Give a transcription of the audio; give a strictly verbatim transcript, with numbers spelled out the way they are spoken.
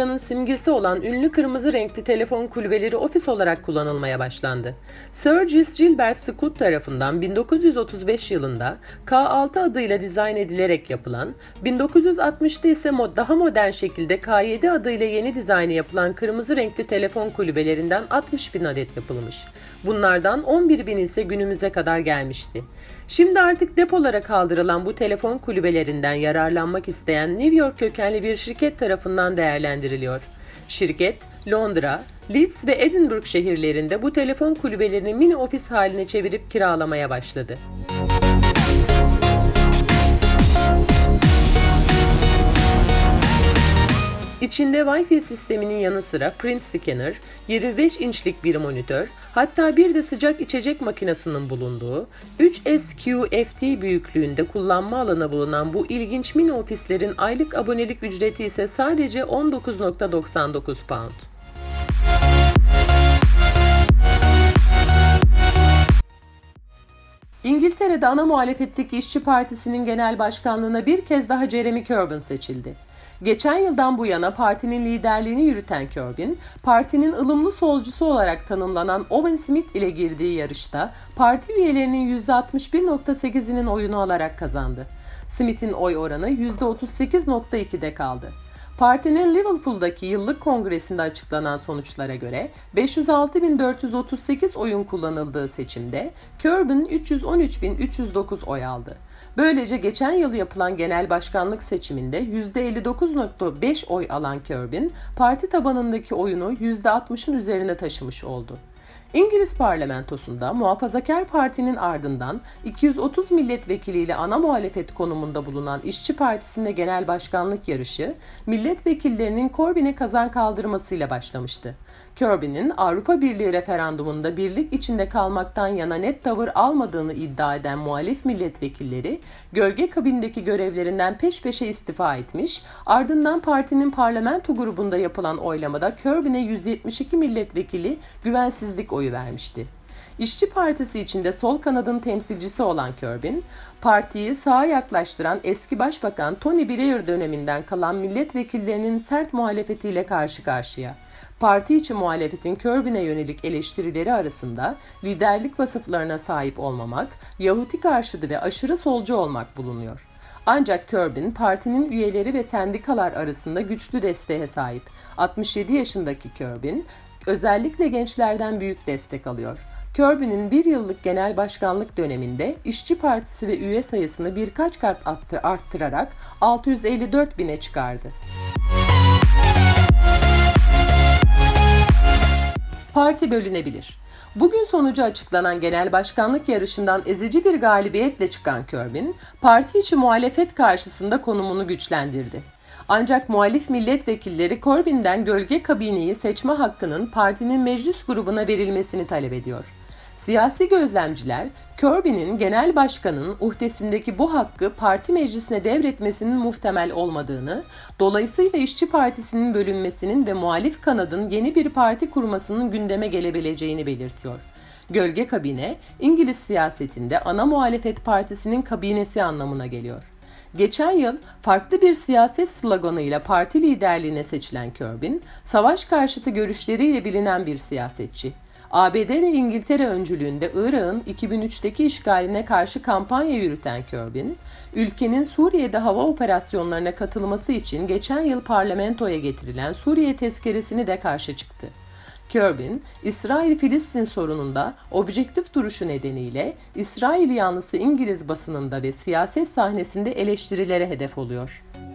Amerika'nın simgesi olan ünlü kırmızı renkli telefon kulübeleri ofis olarak kullanılmaya başlandı. Sir Gilbert Scott tarafından bin dokuz yüz otuz beş yılında K altı adıyla dizayn edilerek yapılan, bin dokuz yüz altmışta ise daha modern şekilde K yedi adıyla yeni dizaynı yapılan kırmızı renkli telefon kulübelerinden altmış bin adet yapılmış. Bunlardan on bir bin ise günümüze kadar gelmişti. Şimdi artık depolara kaldırılan bu telefon kulübelerinden yararlanmak isteyen New York kökenli bir şirket tarafından değerlendiriliyor. Şirket, Londra, Leeds ve Edinburgh şehirlerinde bu telefon kulübelerini mini ofis haline çevirip kiralamaya başladı. İçinde Wi-Fi sisteminin yanı sıra print scanner, yirmi beş inçlik bir monitör, hatta bir de sıcak içecek makinesinin bulunduğu, üç S Q F T büyüklüğünde kullanma alanı bulunan bu ilginç mini ofislerin aylık abonelik ücreti ise sadece on dokuz virgül doksan dokuz pound. İngiltere'de ana muhalefetteki İşçi Partisi'nin genel başkanlığına bir kez daha Jeremy Corbyn seçildi. Geçen yıldan bu yana partinin liderliğini yürüten Corbyn, partinin ılımlı solcusu olarak tanımlanan Owen Smith ile girdiği yarışta parti üyelerinin yüzde altmış bir virgül sekizinin oyunu alarak kazandı. Smith'in oy oranı yüzde otuz sekiz virgül iki'de kaldı. Partinin Liverpool'daki yıllık kongresinde açıklanan sonuçlara göre beş yüz altı bin dört yüz otuz sekiz oyun kullanıldığı seçimde Corbyn üç yüz on üç bin üç yüz dokuz oy aldı. Böylece geçen yıl yapılan genel başkanlık seçiminde yüzde elli dokuz virgül beş oy alan Corbyn, parti tabanındaki oyunu yüzde altmışın üzerine taşımış oldu. İngiliz parlamentosunda Muhafazakar Parti'nin ardından iki yüz otuz milletvekiliyle ana muhalefet konumunda bulunan İşçi Partisi'nde genel başkanlık yarışı, milletvekillerinin Corbyn'e kazan kaldırmasıyla başlamıştı. Corbyn'in Avrupa Birliği referandumunda birlik içinde kalmaktan yana net tavır almadığını iddia eden muhalif milletvekilleri, gölge kabindeki görevlerinden peş peşe istifa etmiş, ardından partinin parlamento grubunda yapılan oylamada Corbyn'e yüz yetmiş iki milletvekili güvensizlik oyu vermişti. İşçi Partisi içinde sol kanadın temsilcisi olan Corbyn, partiyi sağa yaklaştıran eski başbakan Tony Blair döneminden kalan milletvekillerinin sert muhalefetiyle karşı karşıya. Parti içi muhalefetin Corbyn'e yönelik eleştirileri arasında liderlik vasıflarına sahip olmamak, Yahudi karşıtı ve aşırı solcu olmak bulunuyor. Ancak Corbyn, partinin üyeleri ve sendikalar arasında güçlü desteğe sahip. altmış yedi yaşındaki Corbyn, özellikle gençlerden büyük destek alıyor. Corbyn'in bir yıllık genel başkanlık döneminde İşçi Partisi ve üye sayısını birkaç kat arttırarak altı yüz elli dört bine çıkardı. Parti bölünebilir. Bugün sonucu açıklanan genel başkanlık yarışından ezici bir galibiyetle çıkan Corbyn, parti içi muhalefet karşısında konumunu güçlendirdi. Ancak muhalif milletvekilleri Corbyn'den gölge kabineyi seçme hakkının partinin meclis grubuna verilmesini talep ediyor. Siyasi gözlemciler, Corbyn'in genel başkanın uhdesindeki bu hakkı parti meclisine devretmesinin muhtemel olmadığını, dolayısıyla İşçi Partisi'nin bölünmesinin ve muhalif kanadın yeni bir parti kurmasının gündeme gelebileceğini belirtiyor. Gölge kabine, İngiliz siyasetinde ana muhalefet partisinin kabinesi anlamına geliyor. Geçen yıl farklı bir siyaset sloganıyla parti liderliğine seçilen Corbyn, savaş karşıtı görüşleriyle bilinen bir siyasetçi. A B D ve İngiltere öncülüğünde Irak'ın iki bin üçteki işgaline karşı kampanya yürüten Corbyn, ülkenin Suriye'de hava operasyonlarına katılması için geçen yıl parlamentoya getirilen Suriye tezkeresini de karşı çıktı. Corbyn, İsrail-Filistin sorununda objektif duruşu nedeniyle İsrail yanlısı İngiliz basınında ve siyaset sahnesinde eleştirilere hedef oluyor.